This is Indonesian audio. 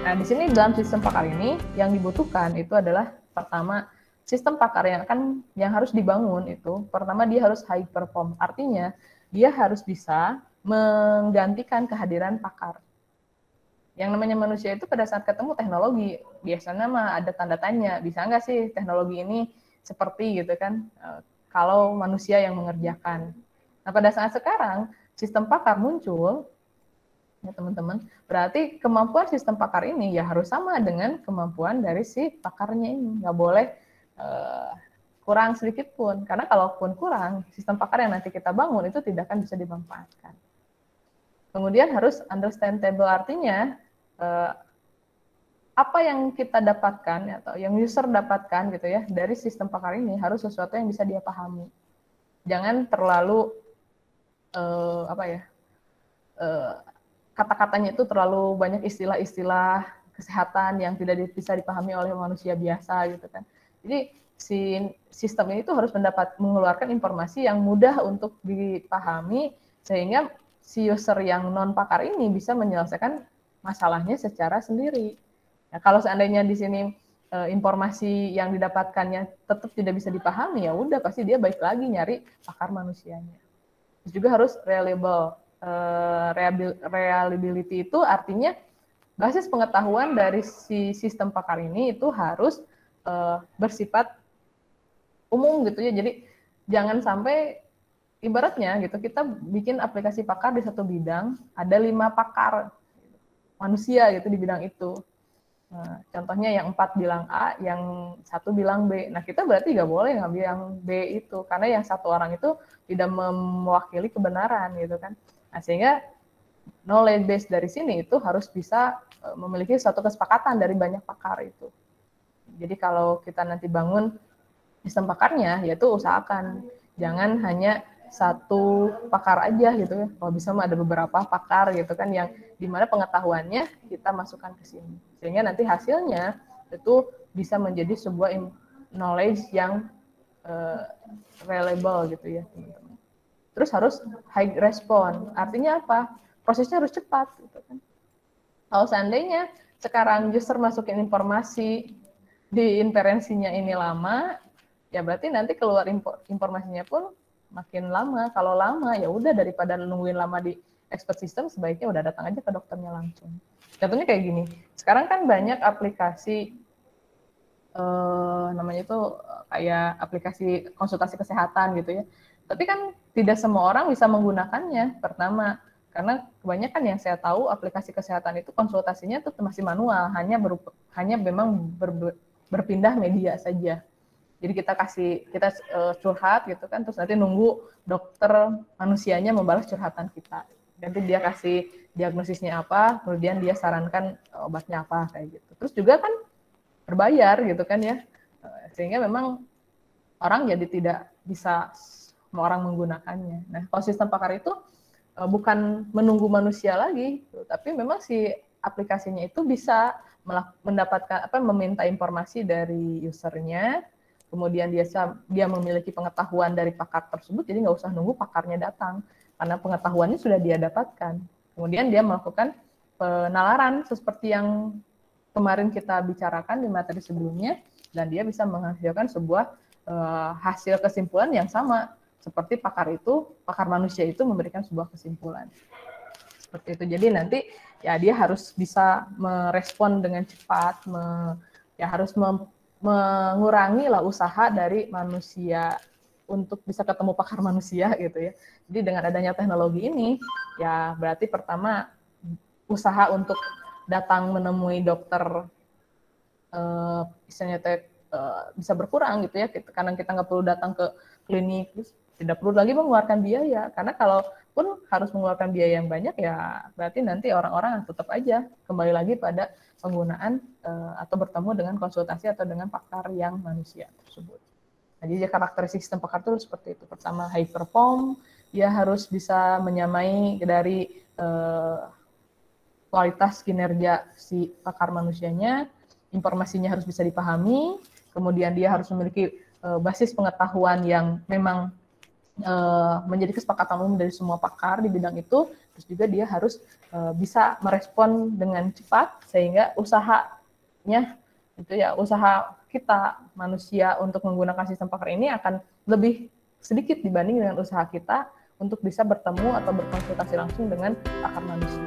Nah, di sini dalam sistem pakar ini yang dibutuhkan itu adalah pertama sistem pakar yang harus dibangun itu pertama dia harus high perform. Artinya dia harus bisa menggantikan kehadiran pakar. Yang namanya manusia itu pada saat ketemu teknologi biasanya mah ada tanda tanya, bisa nggak sih teknologi ini seperti gitu kan kalau manusia yang mengerjakan. Nah, pada saat sekarang sistem pakar muncul, ya teman-teman, berarti kemampuan sistem pakar ini ya harus sama dengan kemampuan dari si pakarnya ini, nggak boleh kurang sedikit pun, karena kalaupun kurang, sistem pakar yang nanti kita bangun itu tidak akan bisa dimanfaatkan. Kemudian harus understandable, artinya apa yang kita dapatkan atau yang user dapatkan gitu ya dari sistem pakar ini harus sesuatu yang bisa dia pahami. Jangan terlalu kata-katanya itu terlalu banyak istilah-istilah kesehatan yang tidak bisa dipahami oleh manusia biasa gitu kan. Jadi si sistem ini tuh harus mengeluarkan informasi yang mudah untuk dipahami sehingga si user yang non pakar ini bisa menyelesaikan masalahnya secara sendiri. Nah, kalau seandainya di sini informasi yang didapatkannya tetap tidak bisa dipahami, ya udah pasti dia balik lagi nyari pakar manusianya. Terus juga harus reliable. Reliability itu artinya basis pengetahuan dari si sistem pakar ini itu harus bersifat umum gitu ya. Jadi jangan sampai ibaratnya gitu kita bikin aplikasi pakar di satu bidang, ada 5 pakar manusia gitu di bidang itu. Nah, contohnya yang 4 bilang A, yang 1 bilang B. Nah, kita berarti nggak boleh ngambil yang B itu, karena yang 1 orang itu tidak mewakili kebenaran gitu kan. Nah, sehingga knowledge base dari sini itu harus bisa memiliki suatu kesepakatan dari banyak pakar itu. Jadi kalau kita nanti bangun sistem pakarnya, yaitu usahakan jangan hanya 1 pakar aja gitu ya. Kalau bisa ada beberapa pakar gitu kan yang dimana pengetahuannya kita masukkan ke sini. Sehingga nanti hasilnya itu bisa menjadi sebuah knowledge yang reliable gitu ya teman-teman. Terus harus high respon. Artinya apa? Prosesnya harus cepat gitu kan. Kalau seandainya sekarang user masukin informasi di inferensinya ini lama, ya berarti nanti keluar informasinya pun makin lama. Kalau lama ya udah daripada nungguin lama di expert system, sebaiknya udah datang aja ke dokternya langsung. Contohnya kayak gini. Sekarang kan banyak aplikasi namanya itu kayak aplikasi konsultasi kesehatan gitu ya. Tapi kan tidak semua orang bisa menggunakannya. Pertama, karena kebanyakan yang saya tahu aplikasi kesehatan itu konsultasinya tuh masih manual, hanya memang berpindah media saja. Jadi kita curhat gitu kan, terus nanti nunggu dokter manusianya membalas curhatan kita. Nanti dia kasih diagnosisnya apa, kemudian dia sarankan obatnya apa kayak gitu. Terus juga kan berbayar gitu kan ya, sehingga memang orang jadi tidak bisa semua orang menggunakannya. Nah, kalau sistem pakar itu bukan menunggu manusia lagi, tapi memang si aplikasinya itu bisa mendapatkan meminta informasi dari usernya, kemudian dia memiliki pengetahuan dari pakar tersebut, jadi nggak usah nunggu pakarnya datang, karena pengetahuannya sudah dia dapatkan. Kemudian dia melakukan penalaran seperti yang kemarin kita bicarakan di materi sebelumnya, dan dia bisa menghasilkan sebuah hasil kesimpulan yang sama seperti pakar manusia itu memberikan sebuah kesimpulan seperti itu. Jadi nanti ya dia harus bisa merespon dengan cepat, harus mengurangi lah usaha dari manusia untuk bisa ketemu pakar manusia gitu ya. Jadi dengan adanya teknologi ini ya berarti pertama usaha untuk datang menemui dokter misalnya bisa berkurang gitu ya, karena kita nggak perlu datang ke klinik, tidak perlu lagi mengeluarkan biaya, karena kalaupun harus mengeluarkan biaya yang banyak ya berarti nanti orang-orang tetap aja kembali lagi pada penggunaan atau bertemu dengan konsultasi atau dengan pakar yang manusia tersebut. Nah, jadi karakteristik sistem pakar itu seperti itu. Pertama high perform, dia harus bisa menyamai dari kualitas kinerja si pakar manusianya, informasinya harus bisa dipahami, kemudian dia harus memiliki basis pengetahuan yang memang menjadi kesepakatan umum dari semua pakar di bidang itu, terus juga dia harus bisa merespon dengan cepat sehingga usahanya itu ya, usaha kita manusia untuk menggunakan sistem pakar ini akan lebih sedikit dibanding dengan usaha kita untuk bisa bertemu atau berkonsultasi langsung dengan pakar manusia.